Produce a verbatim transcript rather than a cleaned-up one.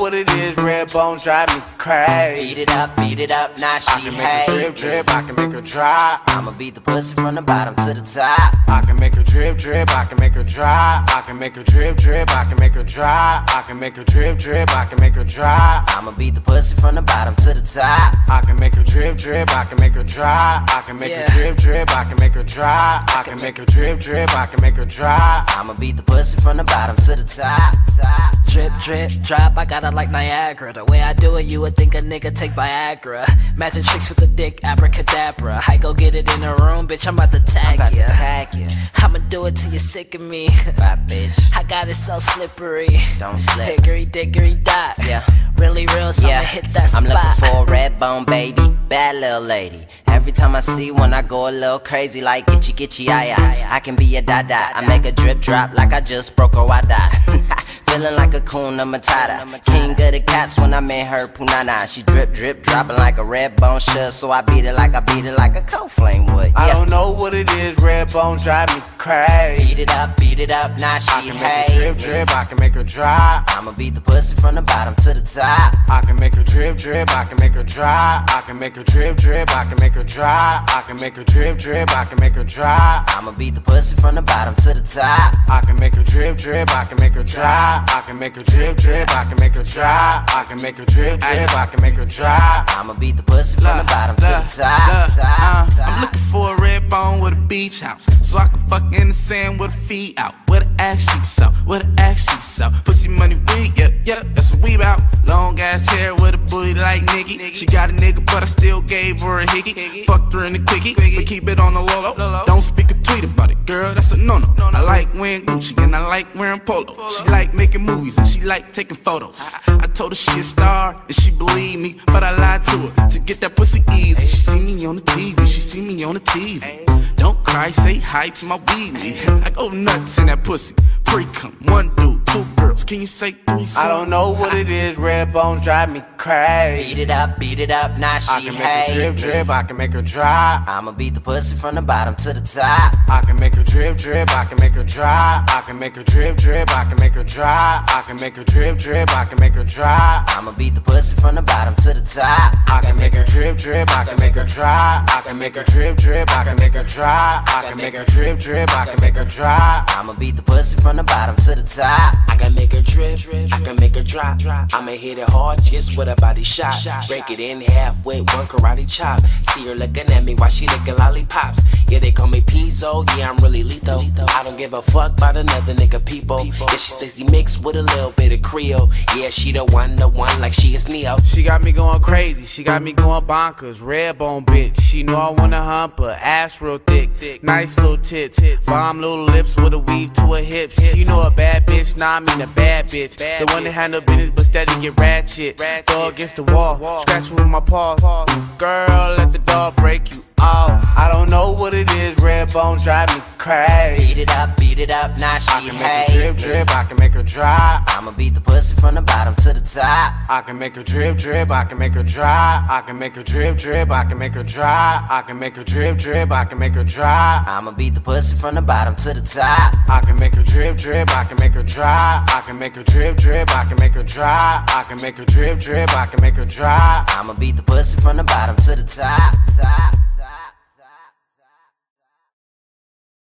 what it is, red bones drive me crazy. Beat it up, beat it up, now she I can make hate her drip, drip, I can make her dry. I'ma beat the pussy from the bottom to the top. I can make her drip, drip, I can make her dry. I can make her drip, drip, I can make her dry. I can make her drip, drip, I can make her dry. I'ma beat the pussy from the bottom to the top. I can make her drip, drip, I can make her dry. I can make Yeah. her drip, drip, I can make her dry. I can make her drip, drip, I can make her dry. I'ma beat the pussy from the bottom to the top. top. Drip, drip, drop, I got it like Niagara. The way I do it, you would think a nigga take Viagra. Magic tricks with the dick, abracadabra. I go get it in the room, bitch, I'm about to tag I'm about ya. to tag ya. I'ma do it till you're sick of me. Bye, bitch. I got it so slippery. Don't slip. Hickory dickory dot. Yeah. Really real, so I'ma hit that spot. I'm looking for a red bone baby, bad little lady. Every time I see one, I go a little crazy, like itchy, itchy, eye, eye. I can be a dada. I make a drip drop like I just broke a wada. Feeling like a Kuna Matata. King of the cats when I'm in her punana. She drip, drip, dropping like a red bone should. So I beat it like I beat it like a cold flame would. Yeah. I don't know what it is, red bones drive me crazy. Beat it up, beat it up, now she I can make her hate drip, drip, I can make her dry. I'ma beat the pussy from the bottom to the top. I can make her drip, drip, I can make her dry. I can make her drip, drip, I can make her dry. I can make her drip, drip, I can make her dry. I'ma beat the pussy from the bottom to the top. I can make her drip, drip, I can make her dry. I can make her drip, drip, I can make her dry. I can make her drip, drip, I can make her dry. I'ma beat the pussy from the bottom to the top. Look, top, uh, top. I'm looking for a red bone with a beach house, so I can fuck in the sand with her feet out, with her ass cheeks out, with her ass cheeks out. Pussy money weed, yeah, yeah, that's what we bout. Long ass hair with a booty like Nicki. She got a nigga, but I still gave her a hickey. Fucked her in the quickie, but keep it on the low low. Don't speak a tweet about it, girl, that's a no no. I like wearing Gucci and I like wearing polo. She like making movies and she like taking photos. I told her she a star and she believed me, but I lied to her to get that pussy easy. She see me on the T V, she see me on the T V. Don't cry, say hi to my wee-wee. I go nuts in that pussy. Pre-cum, one dude, two girls. Can you say three? I don't know what it is, red bones drive me crazy. Beat it up, beat it up, now she I can make her hate drip, drip, I can make her dry. I'ma beat the pussy from the bottom to the top. I can make her drip, drip, I can make her dry. I can make her drip, drip, I can make her dry. I can make her drip, drip, I can make her dry. I'ma beat the pussy from the bottom to the top. I can make her drip, drip, I can make her dry. I can make her drip, drip, I can make her dry. I can make her drip, drip, I can make her dry. I'ma beat the pussy from the bottom to the top. I can make her drip, I can make her drop. I'ma hit it hard just with a body shot. Break it in half with one karate chop. See her looking at me while she licking lollipops. Yeah, they call me Pizzo, yeah, I'm really lethal. I don't give a fuck about another nigga people. Yeah, she sexy mixed with a little bit of Creole. Yeah, she the one, the one like she is Neo. She got me going crazy, she got me going bonkers. Red bone bitch, she know I wanna hump her. Ass real thick, nice little tits. Bomb little lips with a weave to her hips. You know a bad bitch, nah I mean a bad bitch. The one that had no business but steady get ratchet. Throw against the wall, scratch you with my paws. Girl, let the dog break you off. I don't know what it is, red bones drive me crazy. Beat it up, beat it up, now she I can make her hate drip, drip, I can make her dry. I'ma beat the pussy from the bottom to the top. I can make her drip, drip, I can make her dry. I can make her drip, drip, I can make her dry. I can make her drip, drip, I can make her dry. I'ma beat the pussy from the bottom to the top. I can make her drip, drip, I can make her dry. I can make her drip, drip, I can make her dry. I can make her drip, drip, I can make her dry. I'ma beat the pussy from the bottom to the top. top.